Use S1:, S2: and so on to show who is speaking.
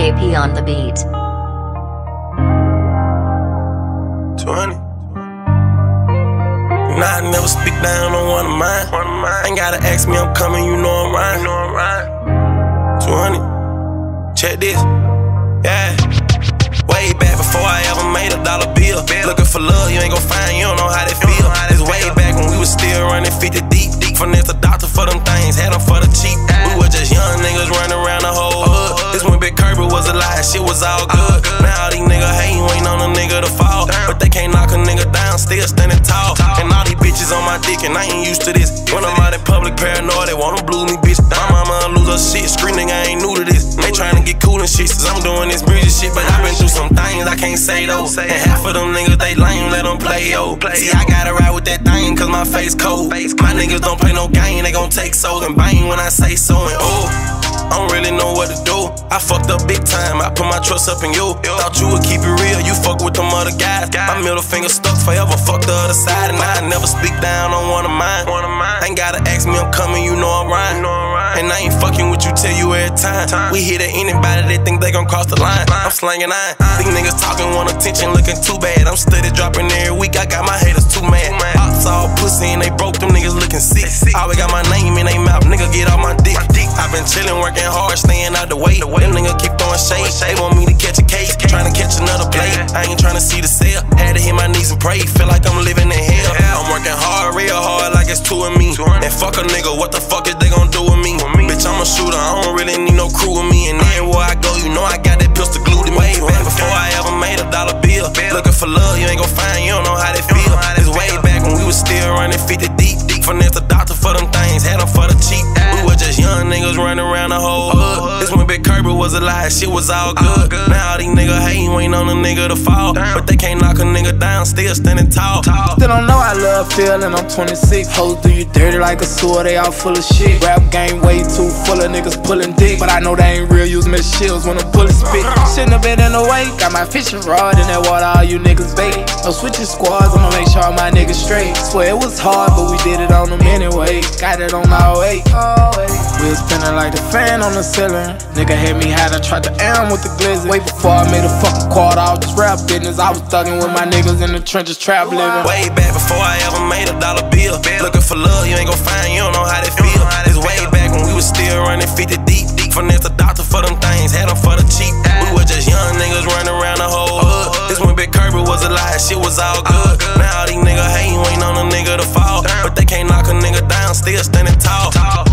S1: KP on the beat.
S2: 20. Nah, I never speak down on one of mine. Ain't gotta ask me, I'm coming, you know I'm riding. 20. Check this. Yeah. Way back before I ever made $1 bill. Looking for love, you ain't gon' find, you don't know how they feel. This way back when we was still running 50 deep. Finesse the doctor for them things, had them for the cheap. We were just young niggas running around the whole hood. This when Big Kirby was alive, shit was all good. Now all these niggas hating, waiting on a nigga to fall. But they can't knock a nigga down, still standing tall. And all these bitches on my dick, and I ain't used to this. When I'm out in public, paranoid, they wanna blue me, bitch. My mama lose her shit, screaming, I ain't new to this. They tryna get cool and shit, since I'm doing this music shit. But I been through some things I can't say though. And half of them niggas, they lame, let them play, yo. See, I gotta ride with that thing, cause my face cold. My niggas don't play no game, they gon' take souls and bang when I say so. And oh, I don't really know what to do. I fucked up big time, I put my trust up in you. Thought you would keep it real, you fuck with them other guys. My middle finger stuck forever, fuck the other side. And I never speak down on one of mine. Ain't gotta ask me, I'm coming, you know I'm riding. And I ain't fucking with you, tell you every time. We hit at anybody, they think they gon' cross the line. I'm slanging iron. These niggas talking, want attention, looking too bad. I'm steady dropping every week, I got my haters too mad. Ops all pussy and they broke, them niggas looking sick. Always got my name in they mouth, nigga get off my dick. I been chillin', working hard, staying out the way. Them niggas keep throwing shade, they want me to catch a case. Tryna catch another play, I ain't tryna see the sale. Had to hit my knees and pray, feel like I'm living in hell. I'm working hard, real hard, like it's two of me. And fuck a nigga, what the fuck is they gon' do with me? Bitch, I'm a shooter, I don't really need no crew with me. And everywhere I go, you know I got that pistol glued in way back before I ever made $1 bill. Looking for love, you ain't gon' find, you don't know how they feel. This way back when we was still running 50 deep. Finesse the doctor for them things, had them for the cheap. We were just young niggas running around the whole hood. This when Big Kirby was alive, shit was all good. Now all these niggas hating, waiting on a nigga to fall. But they can't knock a nigga down, still standing tall.
S3: Still don't know I love feeling, I'm 26. Hoes do you dirty like a sewer, they all full of shit. Rap game way too full of niggas pulling dick. But I know they ain't real, use me shields when the bullets spit. Shouldn't have been in the way, got my fishing rod in that water, all you niggas bait. No switching squads, I'ma make sure my niggas straight. Swear it was hard, but we did it on them anyway. Got it on our way. We was spinning like the fan on the ceiling. Nigga had me high, I tried to aim with the glizzy. Way before I made a fucking quarter out this rap business, I was thugging with my niggas in the trenches, trap living.
S2: Way back before I ever made $1 bill. Looking for love, you ain't gon' find, you don't know how they feel. This way back when we was still running 50 deep. Finesse the doctor for them things, had them for the cheap. We were just young niggas running around the whole hood. This when Big Kirby was alive, shit was all good. Now all these niggas hating, waiting on a nigga to fall. But they can't knock a nigga down, still standing tall.